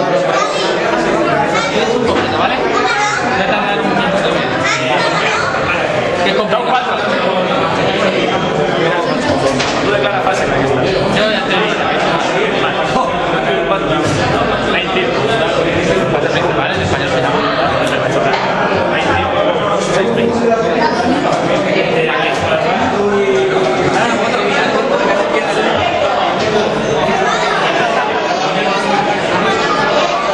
¿vale? Voy a tardar un minuto y medio. Que es complicado. Tú declaras fase, aquí está. Yo ya te digo. ¿Cuánto? 20. ¿Vale? En español se llama. 20.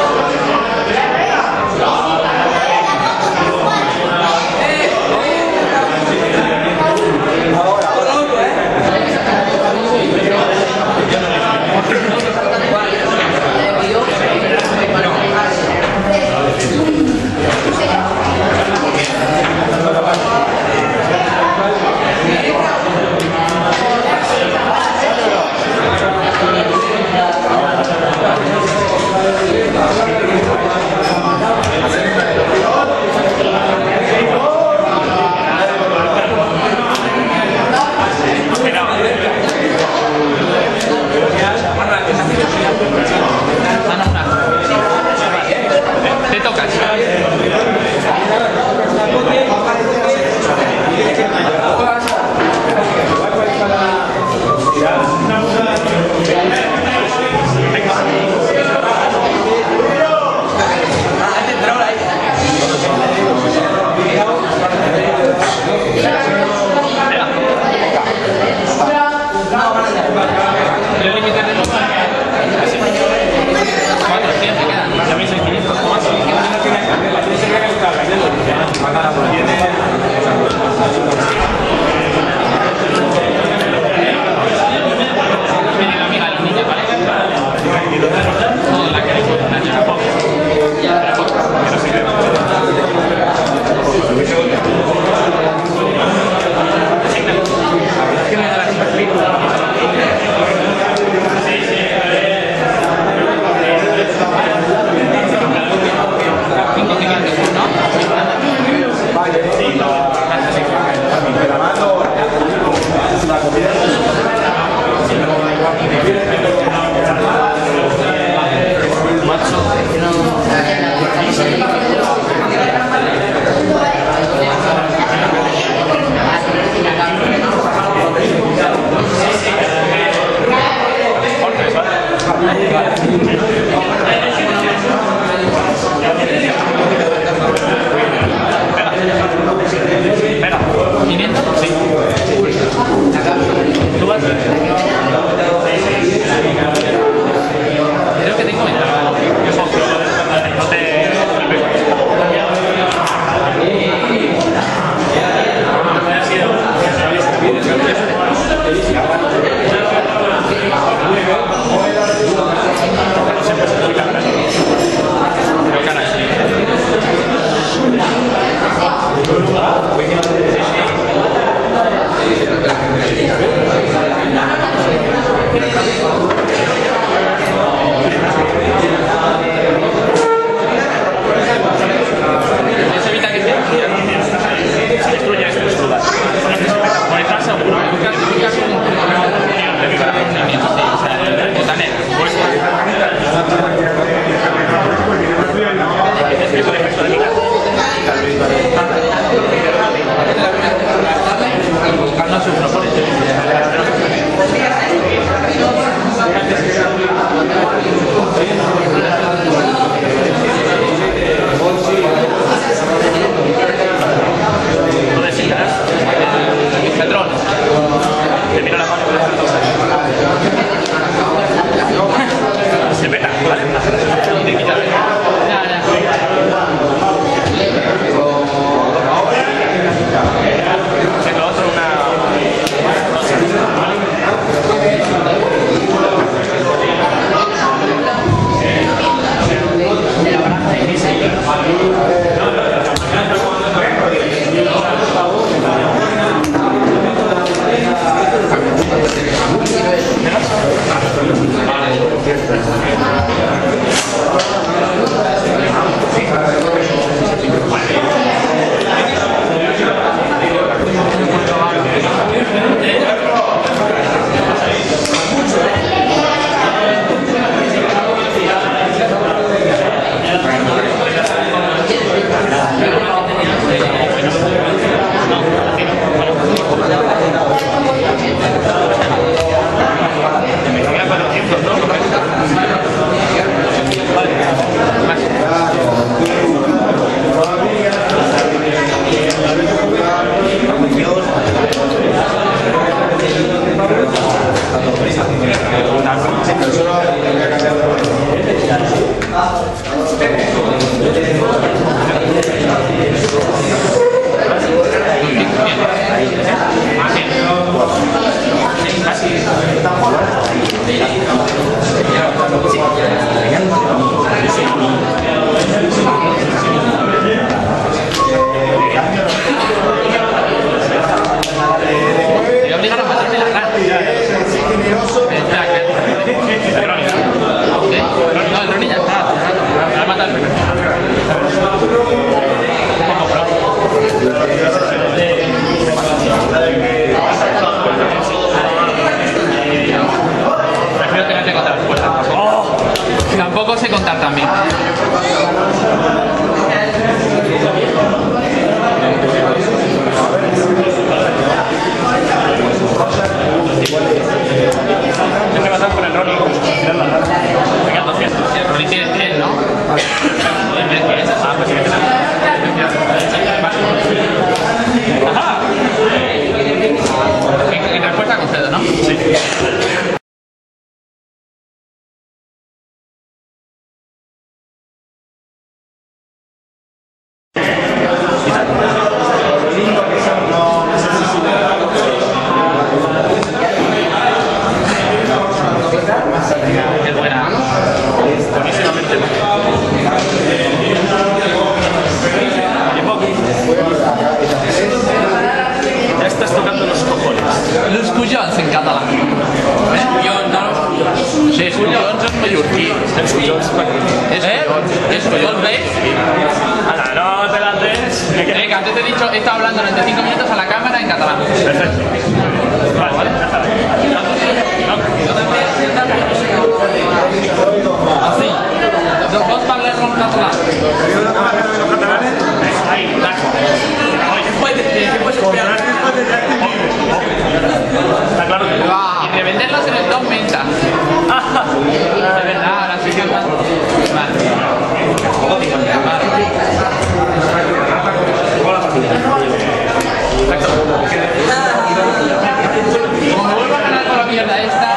Tampoco sé contar también. Hay que pasar por el Ronnie. Venga, 200. El Ronnie tiene 100, ¿no? Ah, pues sí que tenemos. ¡Ajá! En respuesta concedo, ¿no? Sí. Es buena. Buenísimamente. Ya estás tocando los cojones. Los collons en català. Jo no... Sí, els collons en mallorquí. Els collons Els collons, ¿veis? Ala, no te las des. Que antes te he dicho, he estado hablando durante 5 minutos a la cámara en catalán. Perfecto. Vale, vale. Así. Vos parles en català. Ahí, ¿Qué puedes copiar? está claro que no. Y revenderlos en el top menta. De verdad, ahora sí que... Vale. Como me vuelvo a ganar con la mierda esta...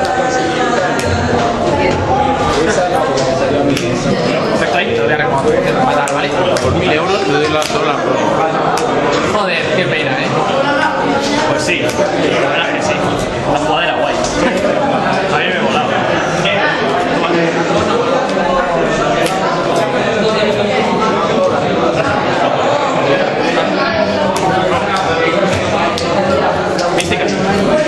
Perfecto, ahí. Te voy a matar, ¿vale? Por 1000 euros te doy solo la prueba. Joder, qué pena, ¿eh? Pues sí, la verdad que sí. La jugada era guay. A mí me volaba. ¿Viste que?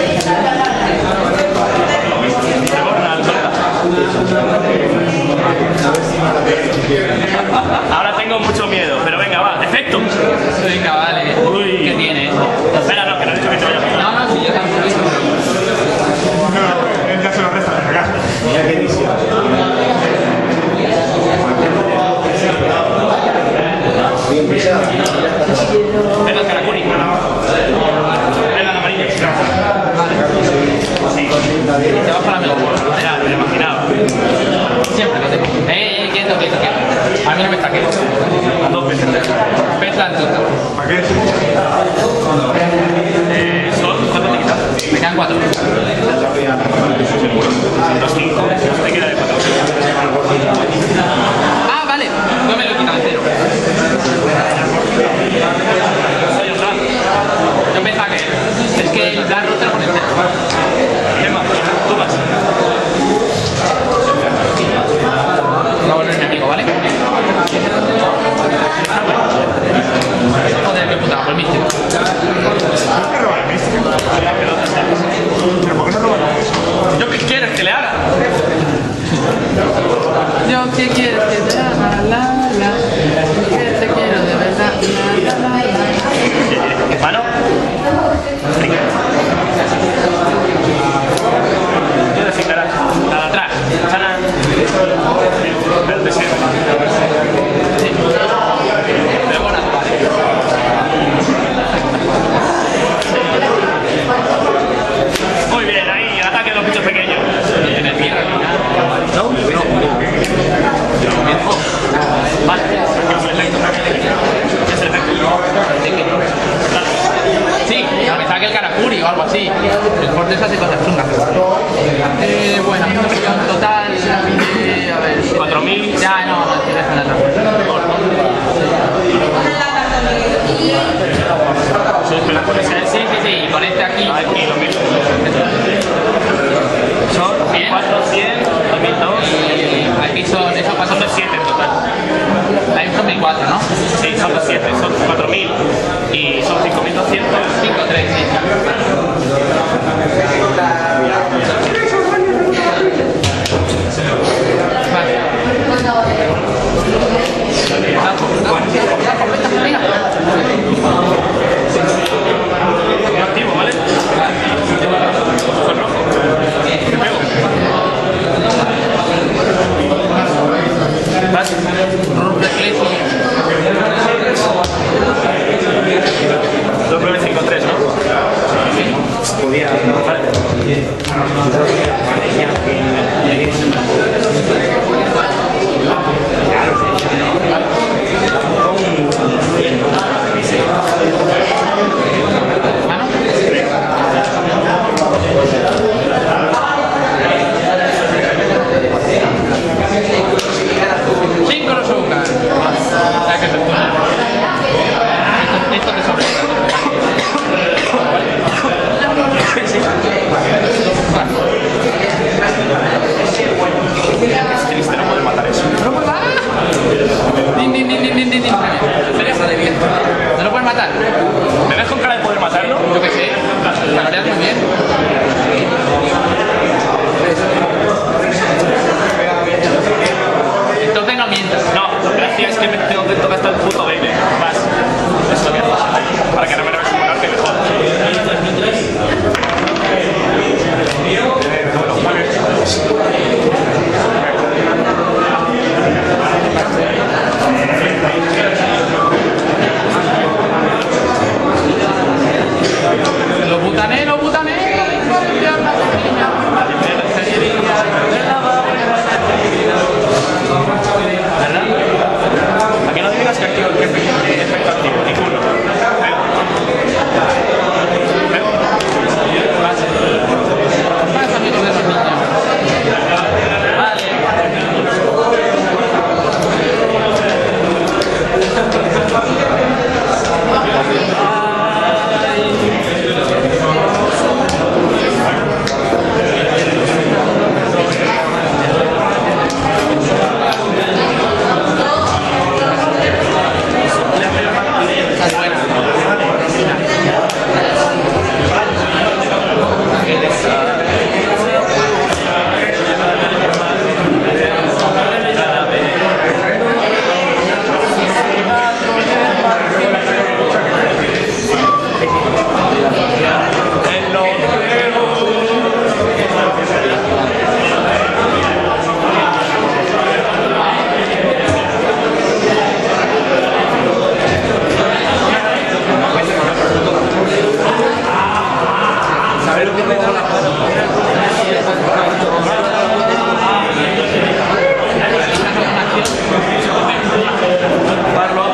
Ahora tengo mucho miedo, pero venga, va, efecto. Venga, vale. Uy. ¿Qué tiene? Espera, no, que no he dicho que te vaya a pasar. No, no, sí, yo tampoco. Él ya se lo resta, acá. Mira qué edición. Bien pisado. Venga, el caracuri. Venga, el amarillo. Sí. Te vas para la mejor. Ya, me lo imaginaba. Siempre lo tengo. Quieto. A mí no me está quieto. A 2 veces. Pesa tuta. ¿Para qué? ¿Cuánto te quitas? Me quedan 4. 2, 5. Te queda de 4. Ah, vale. No me lo quitan entero. Soy otra. Yo pensaba que... Es que el Black Root te lo pone entero. Emma, tú vas. Va a volver mi amigo, ¿vale? Joder, qué putada, por el místico. ¿Yo qué quieres que le haga? Yo, ¿qué quieres que Vale, ¿qué es el efecto? ¿Qué es el efecto? ¿De qué? Sí, pensaba que el Karakuri o algo así. El Fortes hace cosas chungas. Bueno, a mí me pilló un total. A ver. 4.000. Ya, no, estoy dejando atrás. Sí, y con este aquí. Aquí lo mismo. Son 4, 100, 2002. Y aquí son, eso pasa Son de 7 en total. ahí son 1004, ¿no? Sí, son de 7, son 4.000 y son 5.200. 5, 3, sí. Muy activo, ¿vale? Con rojo. Te pego. Vas. Dos 953, ¿no? Podía. Vale. Esto te sobra. Es triste no poder matar eso. Din, din, din, din, din, din, din. ¿No lo puedes matar? ¿Me ves con cara de poder matarlo? Yo qué sé. Lo harías muy bien. Entonces no mientas. No, gracias es que me tengo que tocar hasta el puto baile. Vas. Eso es lo que haces. Para que no me lo veas como un arte mejor. Los butané. Aquí no digas que activo el efecto activo, ninguno. Más amigos de esos niños. Parlo